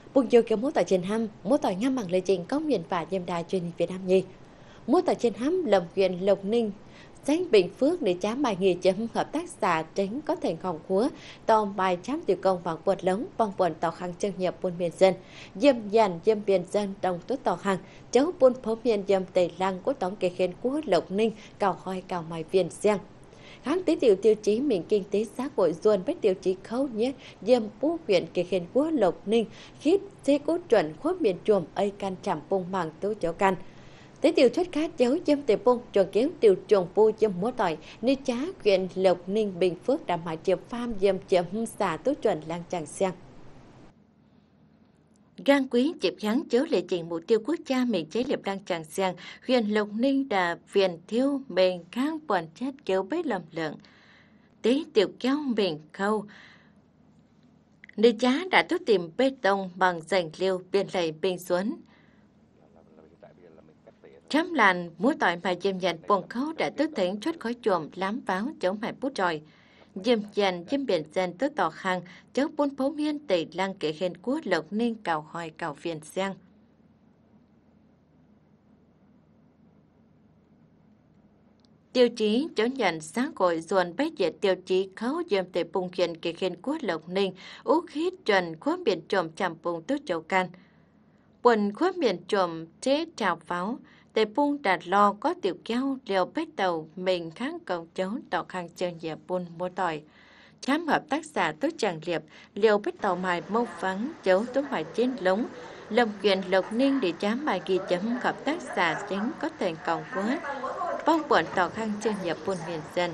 Buồn chiều kiểu mô tả trên hăm, mô tả nhằm bằng lời trình công miền và dêm đài truyền hình Việt Nam nhi. Mô tả trên hăm lầm huyện Lộc Ninh, danh Bình Phước để chám bài nghề chấm hợp tác xã tránh có thành khổng húa, tò bài chám tiểu công bằng quật lống, bằng quần tàu khang chân nhập buôn miền dân, dêm dàn dêm biển dân đồng tốt tàu hàng, cháu buôn phố miền dêm tây lăng của tổng kê khen của Lộc Ninh, cào hoi cào mài viên giang. Kháng tế tiểu tiêu chí mình kinh tế xã hội ruồn với tiêu chí khâu nhé diêm bố huyện kê khen của Lộc Ninh khít xê cố chuẩn khuất miền chuồm ây can chạm bông màng tố cháu can. Tế tiểu thuyết khá cháu dâm tề bông chuẩn kéo tiểu trồng bô dâm múa tỏi nơi trá huyện Lộc Ninh Bình Phước đảm hải chiếm pham dâm chiếm xả tố chuẩn lang chàng sang. Gan quý dịp kháng chớ lệ trình mục tiêu quốc gia mình chế liệp đang chẳng sang huyện Lộc Ninh đã viện thiêu mình kháng bọn chết kéo bấy lầm lượng. Tế tiểu kéo mình khâu. Nơi chá đã tốt tìm bê tông bằng rành liêu biên lầy bình xuống. Chám làn múa tỏi mà dìm dàn buồn khâu đã tốt thỉnh chốt khói chuồng lám báo chống mạch bút tròi. Dìm dàn dìm biển dân tốt tỏ khang cháu bốn phố miên tẩy lăng kể khen quốc Lộc Ninh cào hòi cào phiền giang. Tiêu chí cho nhận xã hội ruồn bách diệt tiêu chí khấu dìm tẩy bùng khiển kể khen quốc Lộc Ninh ú khít trần khuất biển trộm chạm bùng tốt châu can. Quần khuất biển trộm chế trào pháo tề bung đạt lo có tiểu kéo liều bách tàu mình kháng cầu cháu tỏ khang chân dẹp buôn mua tỏi. Chám hợp tác giả tốt chẳng liệp liều bách tàu mài mâu phắng cháu tốt mài trên lống lâm quyền Lộc Ninh để chám bài ghi chấm hợp tác giả chính có thành công quá bong quận tỏ khang chân dẹp buôn miền dân.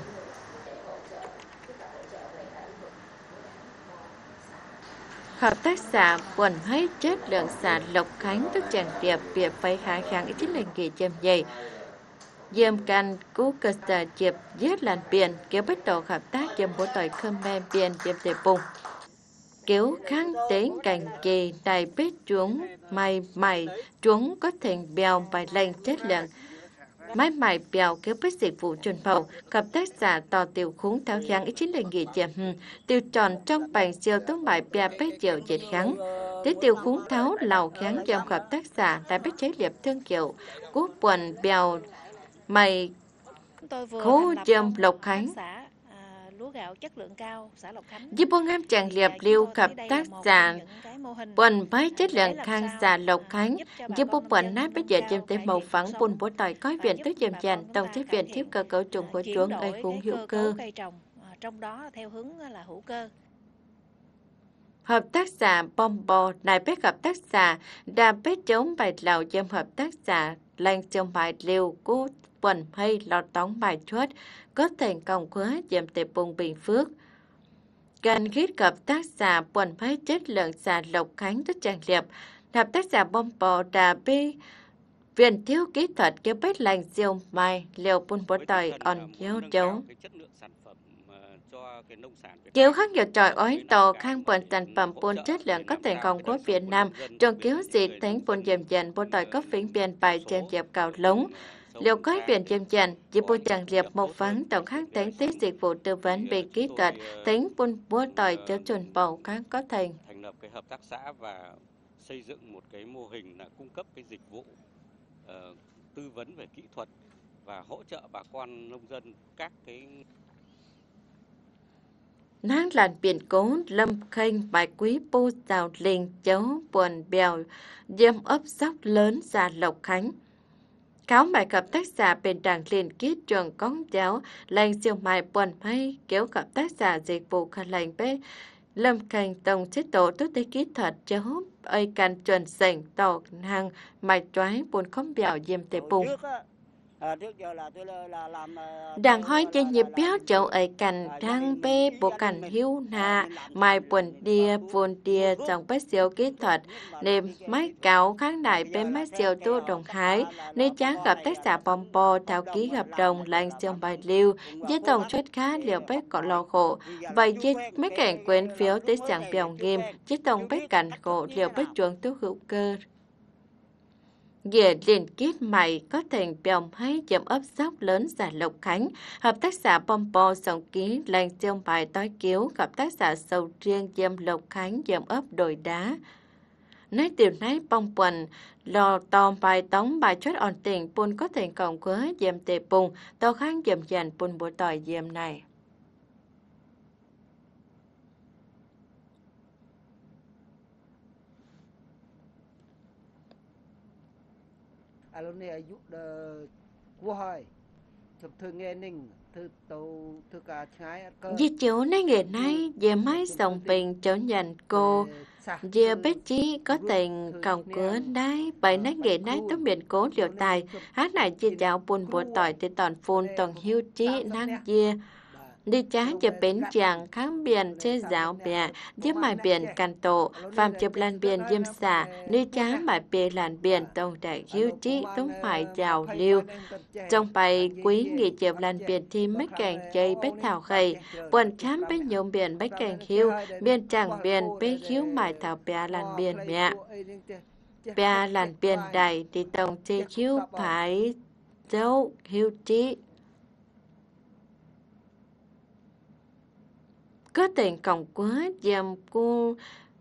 Hợp tác xã quần hết chất lượng xã Lộc Khánh tức chẳng điệp việc phải khả kháng chính là nghề châm dày. Dêm can cú cơ sở chiệp giết làn biển kéo bách tổ hợp tác dêm bố tỏi khâm mê biển dêm tề bùng. Kéo kháng tế cảnh kỳ này bếp chuống mày chuống có thành bèo bài lệnh chất lượng. Máy mài bèo kéo bếp dịch vụ truyền phẩu, hợp tác giả tỏ tiểu khúng tháo kháng ý chính là nghề chèm tiêu tròn trong bàn siêu tố mài bèo bếp chiều dệt kháng. Tế tiểu khúng tháo lào kháng trong hợp tác giả đã bếp chế liệp thương kiểu, cú quần bèo mày khố châm Lộc Khánh. Lúa gạo chất lượng cao xã Lộc Khánh. Giúp buôn em chẳng liệp lưu hợp tác giả quần máy chất lượng khang xã Lộc Khánh giúp buôn quần nát bây giờ chêm tế màu phẳng buôn bố tỏi có viện tới dèm dàn tổng chế viện thiếu cơ cấu trùng của chuông ơi cũng hữu cơ. Trong đó theo hướng là hữu cơ. Hợp tác xã bom bò này bếp hợp tác xã đã bếp chống bài lào dêm hợp tác xã lành trong bài liều cú quần hay lọt tóng bài chuốt có thành công quá dèm tề bùng Bình Phước. Gần ghét hợp tác xã quần hay chất lượng xã Lộc Khánh rất trang liệp, hợp tác xã bom bò đã bị viện thiếu kỹ thuật kéo bếp lành diều mai liều buôn bó tỏi on dấu dấu. Kéo khác nhiều tròi ói tàu khang buôn sản phẩm buôn chất lượng có thành công của Việt Nam trong kéo dịp thánh buôn dèm dần bó tỏi có phỉnh biên bài trên dẹp cào lống. Liệu có viện dèm dần, chỉ bố chẳng liệp một vắng tổng kháng thánh tế dịch vụ tư vấn về kỹ thuật thánh buôn bó tỏi cho chuẩn bầu kháng có thành. Thành lập cái hợp tác xã và xây dựng một cái mô hình là cung cấp cái dịch vụ tư vấn về kỹ thuật và hỗ trợ bà con nông dân các cái nang làn biển cố lâm khênh bài quý bô rào lình chấu buồn bèo diêm ấp dốc lớn ra Lộc Khánh. Cáo mại hợp tác xã bên đảng liên kết trường cống chéo lành siêu mại buồn hay kéo hợp tác xã dịch vụ khả lành bê lâm khênh tổng chế tổ tốt tế kỹ thuật chấu ơi can chuẩn sảnh tỏ hàng mạch toái buồn không bèo diêm tề bùng. Đảng hỏi trên nhịp béo chậu ấy cành đang bê bộ cảnh hiếu nà mai buồn đia vốn đia trong bác siêu kỹ thuật nên máy cáo kháng đại bên máy siêu tu đồng hái nên chá gặp tác giả bom bò thảo ký hợp đồng lành siêu bài lưu với tổng suất khá liều bếp có lò khổ vậy với mấy cảnh quyến phiếu tới sẵn bèo nghiêm với tổng bếp cảnh khổ liều bếp chuông tú hữu cơ. Dễ liên kết mày có thành bèo hay dầm ấp dốc lớn xã Lộc Khánh, hợp tác xã bom bò sòng ký lành siêu bài tối kiếu, hợp tác xã sầu riêng dầm Lộc Khánh dầm ấp đồi đá. nấy điều nấy bong quần lò tòm bài tống bài chốt ổn tình bùn có thể cộng với diệm tệ bùng tàu kháng diệm dần bùn bộ tỏi diệm này. Di chiếu nay nghề nay về máy dòng bình trở nhận cô Dìa bếp chí có tình cộng cửa đáy bởi nấy nghề nay tốt miền cố liều tài hát này chia chào buồn bộ tỏi thì toàn phun toàn hiu trí năng dìa đi trái chụp bến chàng kháng biển chế giáo bè giúp mài biển càn tổ phàm chụp lan biển diêm xả đi trái mài bề làn biển tông đại hiu trí tống phải giàu liêu trong bài quý nghị chụp lan biển thì mấy càng chơi bếp thảo khầy buồn chám bếp nhôm biển bếp càng hiu biển chẳng biển bếp hiu mài thảo bè làn biển mẹ bè làn biển đầy thì tông chơi hiu phải dấu hiu trí có tiền cộng quá dầm cô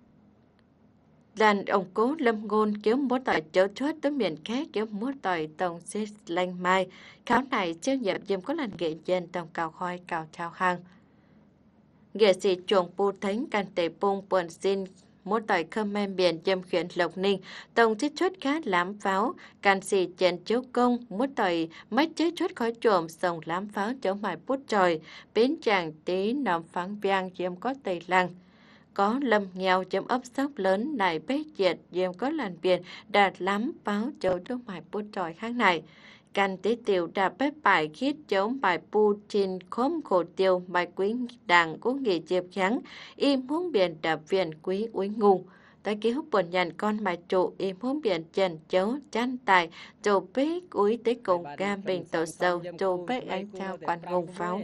đàn ông cố lâm ngôn kéo múa tỏi trở chốt tới miền khác kéo múa tỏi tổng xếp lanh mai kháo này treo nhập dầm có lần nghệ dân tổng cào khoi cào trao hăng nghệ sĩ chuồng pu thánh can tệ bông buồn xin múa tỏi Khmer biển dầm khuyển Lộc Ninh tổng xếp chốt khá lám pháo can sĩ chèn chiếu công múa tỏi mấy chế chốt khói trộm sòng lám pháo trở mài bút tròi bến chàng tí nằm phán biang dầm có tây lăng có lâm nghèo chấm ấp sóc lớn này bế diệt dìm có làn biển đạt lắm báo chỗ trong mài bút tròi khác này can tế tiểu đã bế bài khiết chống bài pu trên khóm khổ tiêu bài quý đảng của nghề diệp kháng im hướng biển đạp viện quý úi ngu tới ký hút buồn nhàn con mài trụ im hướng biển trần chấu chăn tài trổ bế úi tới cùng cam bình tổ sâu trổ bế ánh trao quan ngùng pháo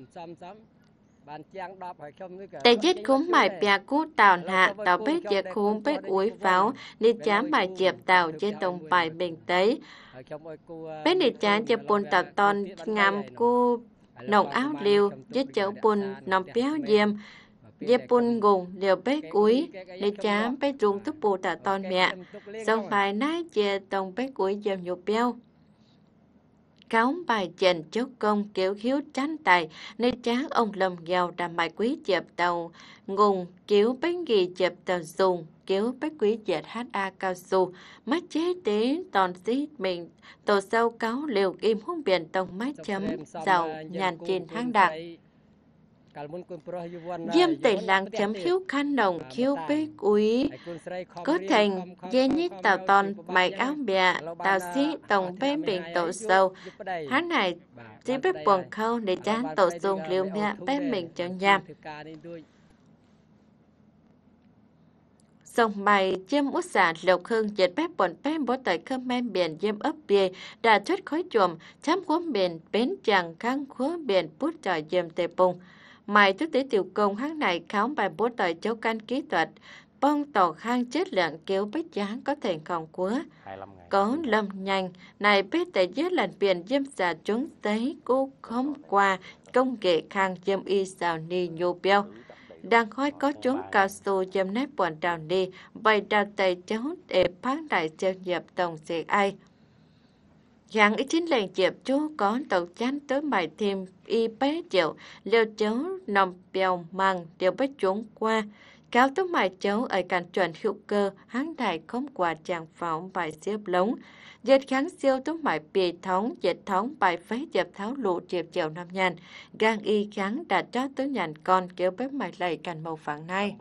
tại giết khúng mài bia cú tàu hạ tàu bếp dệt khúng bếp úi pháo đi chám bài chiệp tàu trên tông bài bình tế bếp đi chán cho bồn tàu ton ngắm cu nồng áo liêu giết chấu bồn nòng béo diêm dê bồn gùng liều bếp úi đi chám bếp rung thức bù tàu ton mẹ dòng bài nái chê tông bếp úi diêm nhục béo cáo bài chèn chốt công kiểu hiếu tránh tài nơi tráng ông lầm nghèo đàm bài quý chẹp tàu ngùng kiểu bánh ghi chẹp tàu dùng kiểu bách quý dệt HA cao su mắt chế tế toàn xí mình tổ sâu cáo liều im hung biển tông mái chấm giàu nhàn trên hang đạc diêm tẩy làng chấm hiếu khăn nồng khiếu bế quý có thành dê nhít tàu toàn mày áo bè tàu xí tổng bế biển tổ sâu hắn này chỉ bế buồn khâu để chán tổ dùng liều mẹ bế mình cho nhằm dòng bài chiêm út giả lộc hương dệt bếp bồn bếp bó tỏi Khmer biển diêm ấp bia đã chốt khói chuồm chám khóm biển bến chàng kháng khóa biển bút tròi diêm tề bùng mài thức tế tiểu công hát này kháo bài bố tỏi chấu căn kỹ thuật bông tỏ khang chất lượng kéo bếp giá có thể còn quá có lâm nhanh này bếp tại dưới làn biển diêm giả trốn tế cô không qua công nghệ khang diêm y xào ni nhô beo đang khói có trốn cao su diêm nếp bọn trào đi bày đào tay cháu để phát đại siêu nhập tổng sĩ ai Giang ít chính lệnh dịp chú có tàu chán tới bài thêm y bế chịu, liều cháu nằm bèo măng đều bế trốn qua. Cáo tới bài cháu ở cạnh chuẩn hữu cơ, hắn đại không quả chàng phóng bài xếp lống. Dệt kháng siêu tới bài bì thống, dệt thống bài phế dẹp tháo lụ dịp chiều năm nhàn. Gang y kháng đã trót tới nhàn con kéo bế mạch lầy cạnh màu phẳng này.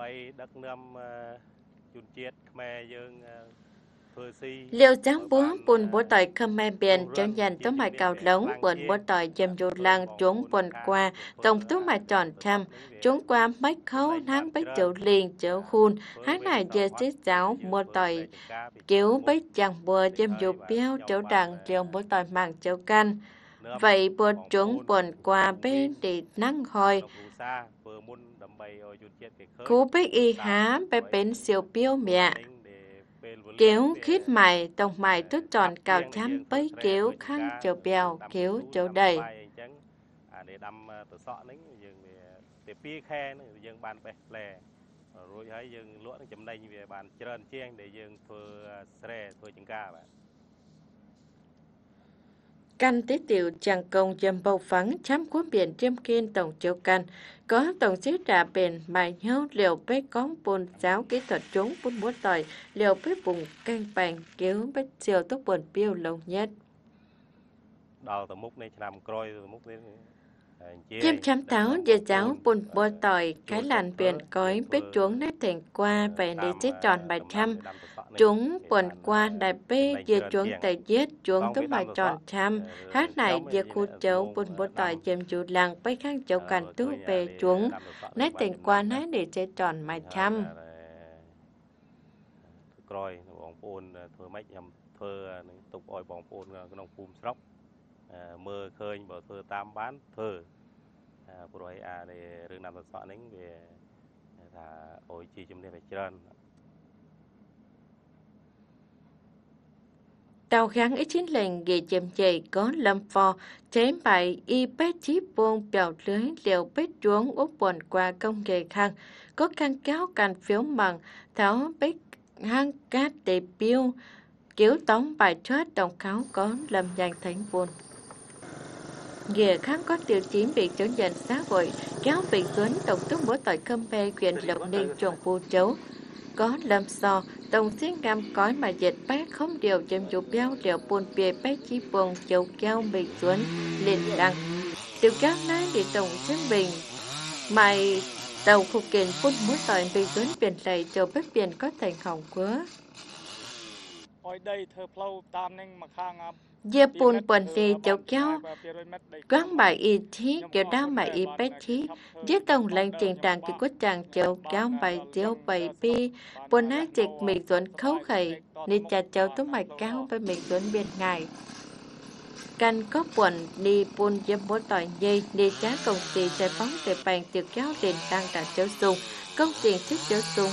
Liều trắng búa bùn bố tỏi Khmer biển cho dành tới mài cào lống bùn bố tỏi dầm dù lăng trốn bùn qua tổng tú mài tròn trăm trốn qua mấy khấu nắng bấy chỗ liền chỗ khuôn hát này giờ xích giáo mua tỏi kiểu bấy chẳng bùa dầm dù béo chỗ đằng dòng bố tỏi màng chỗ canh vậy bùa trốn bùn qua bên đi nắng hồi cú bếch y há bê bến siêu biêu mẹ kiểu khít mày tổng mày tốt tròn cào chám bấy kiểu khăn chỗ bèo kiểu chỗ đầy rồi hãy dừng lúa nó chấm đành về bàn trơn chiên để dừng thưa sre thưa chừng ca bạn. Căn tế tiểu chẳng công dầm bầu phẳng chăm cuốn biển chiêm kiên tổng chiếu căn. Có tổng xứ trả bền bài nhau liều bế cóng bồn giáo kỹ thuật trúng bún bún tỏi liều bế bùng canh bành cứu bế siêu tốc buồn biêu lâu nhất. Đào từ múc này làm coi từ múc này. Chiêm chám táo dê giáo bùn bò tỏi cái làn biển cói bế chuống nét thành qua về để chết tròn bài trăm. Chúng buồn qua đại bê dê chuống tài giết chuống tốt bài tròn trăm. Hát này dê khu chấu bùn bò tỏi dêm chủ làng bế kháng chấu cằn tú bê chuống nét thành qua nét để chết tròn bài trăm. Coi bóng phôn thưa mấy nhầm thưa tục oi bóng phôn cái nông phùm sóc mơ khơi bảo thưa tam bán thưa rồi để rừng nằm sọ nính về là ôi chi chúng đây phải trơn. Tàu kháng ít chín lệnh ghề chém chày có lâm phò chém bại y bét chí buông bèo lưới liều bét chuống úp buồn qua công nghệ khang có khăn kéo càn phiếu mbằng tháo bét hang cát để biêu kiểu tống bài chót đồng kháo có lâm danh thánh buồn. Ghề khác có tiêu chí bị chống nhận xã hội kéo bị tuấn tổng túc mỗi tội cơm bê quyền lộc ninh chuồng phu chấu có lâm so tổng xí ngam cói mà dịch bác không điều chấm chủ béo điều buồn bề bác chí buồn chấu kéo bị tuấn liền đăng tiêu kéo nói để tổng xí bình mày tàu khu kiện phun mỗi tội bị tuấn biển lầy chầu bếp biển có thành hỏng quá. Dê bùn bồn đi chậu kéo quán bài y thí kiểu đau bài y bách thí dê tổng lệnh trình trạng kỳ quốc trạng chậu kéo bài tiêu bài bi bồn á chịch mì tuấn khấu khẩy đi chà chậu tố mạch cao với mì tuấn biên ngài căn có buồn đi bùn dê bố tỏi dây đi trá công ty giải phóng để bàn tiêu kéo liền tăng cả chậu sung công tiền thích chậu sung.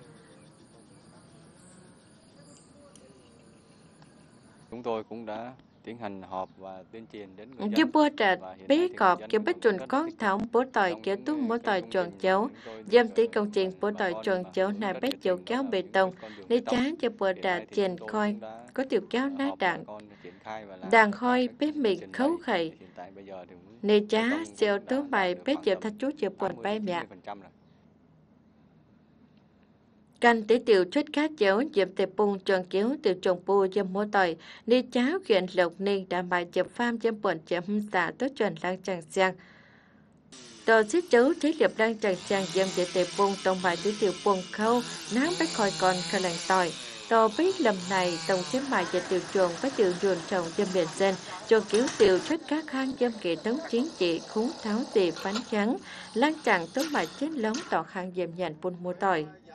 Chúng tôi cũng đã tiến hành họp và tuyên truyền đến người dân. Dư bua trà bế cọp kiểu bế chuẩn con thảo bố tỏi kiểu tung bố tỏi chuẩn chấu. Dâm tí công trình bố tỏi chuẩn chấu này bế chấu kéo bê tông. Để chán cho bua trà triển khoi có tiểu kéo ná đạn. Đàn khoi bế mịt khấu khẩy. Nê chá siêu tố bài bế chịu thạch chú chịu buồn bay mẹ. Căn tế tiểu chất cá chéo diệm tề bùng tròn kéo từ trồng bù dâm mô tỏi đi cháo huyện lộc ninh đảm bảo dập pham dâm buồn chấm giả tốt chuẩn lang chẳng giang. Tờ xích chấu thế liệp lang chẳng giang dâm để tề bùng tổng bài tế tiểu bùng khâu nắng bách khỏi con khả lành tỏi. Tờ bích lầm này tổng chém bài dập tiểu chuồng với tiểu ruồn trồng dâm biển dân tròn kéo tiểu chất cá khang dâm kể tống chính trị khúng tháo tề phán trắng lang chẳng tống bài chết lóng tỏ khang dâm nhận buôn mô tỏi.